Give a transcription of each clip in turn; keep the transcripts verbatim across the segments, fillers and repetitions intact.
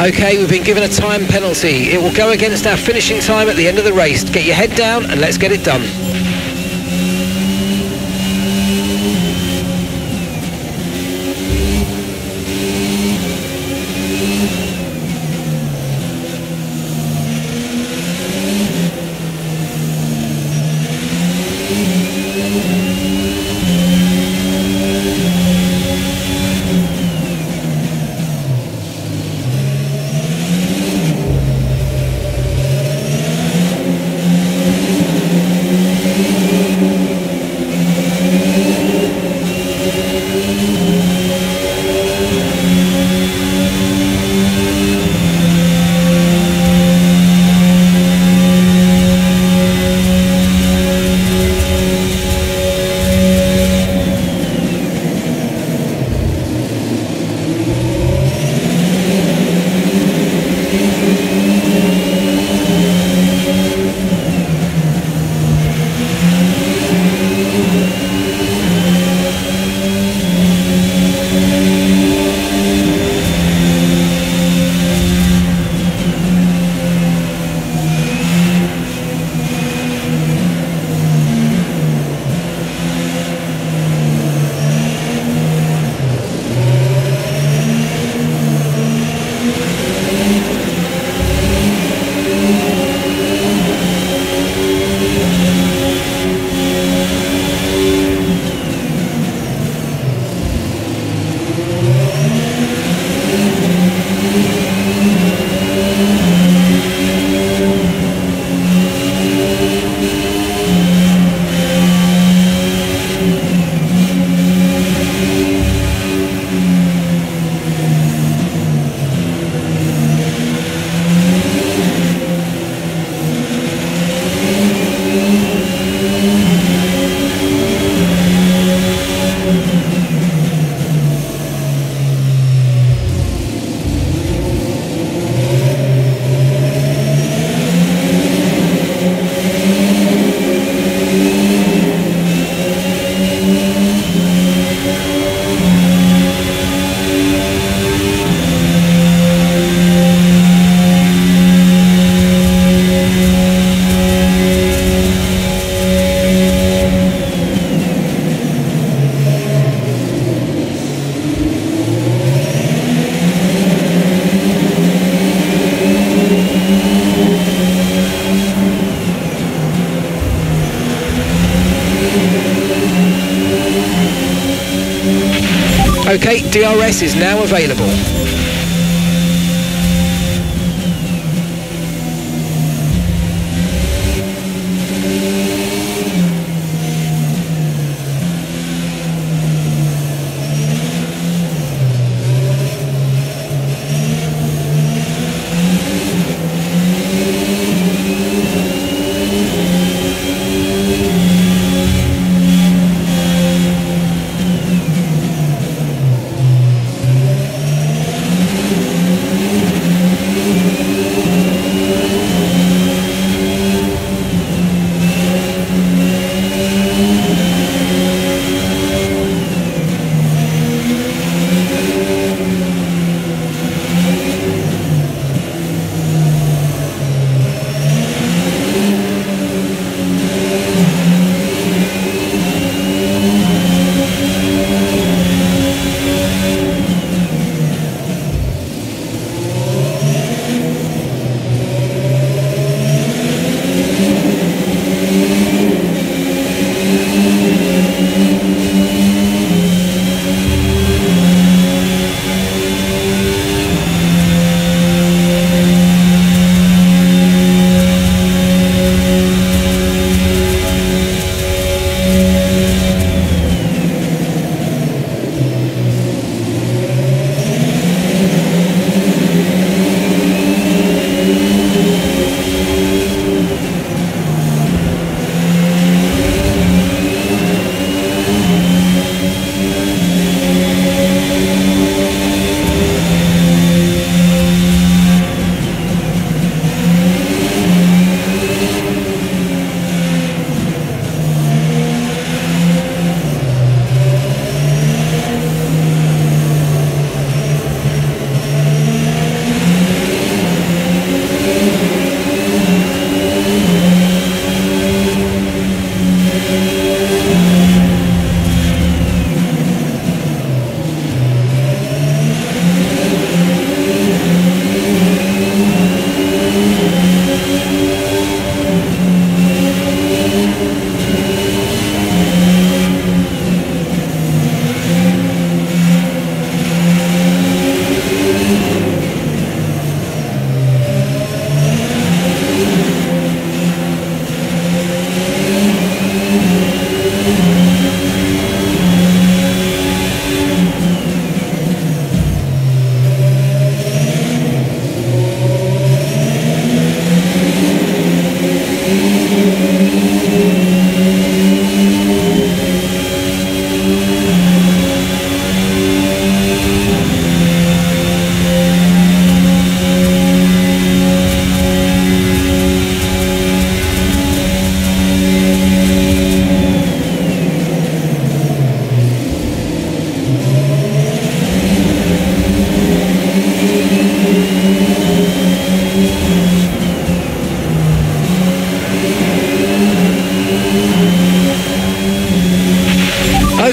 Okay, we've been given a time penalty. It will go against our finishing time at the end of the race. Get your head down and let's get it done. Okay, D R S is now available.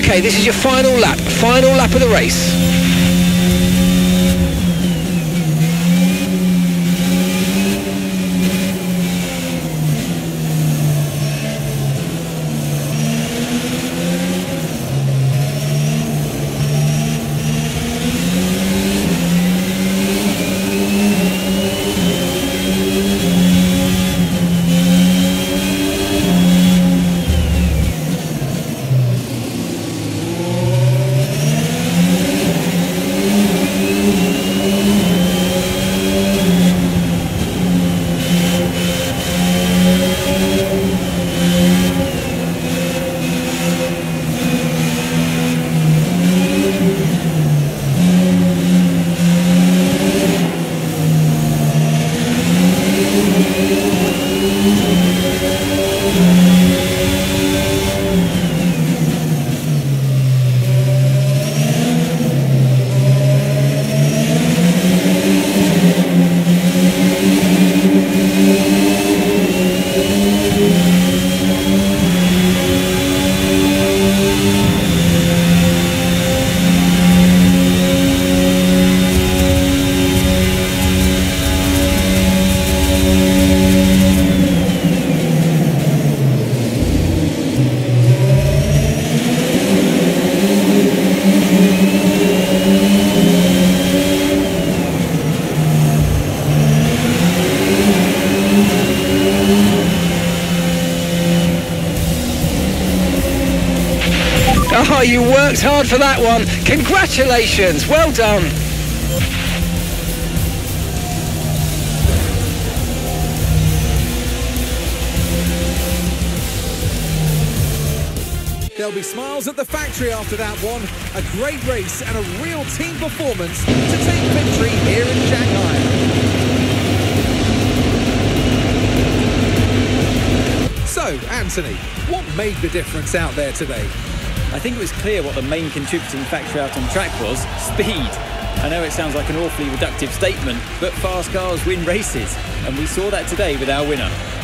Okay, this is your final lap, final lap of the race. Oh, you worked hard for that one. Congratulations, well done. There'll be smiles at the factory after that one. A great race and a real team performance to take victory here in Shanghai. So, Anthony, what made the difference out there today? I think it was clear what the main contributing factor out on track was: speed. I know it sounds like an awfully reductive statement, but fast cars win races, and we saw that today with our winner.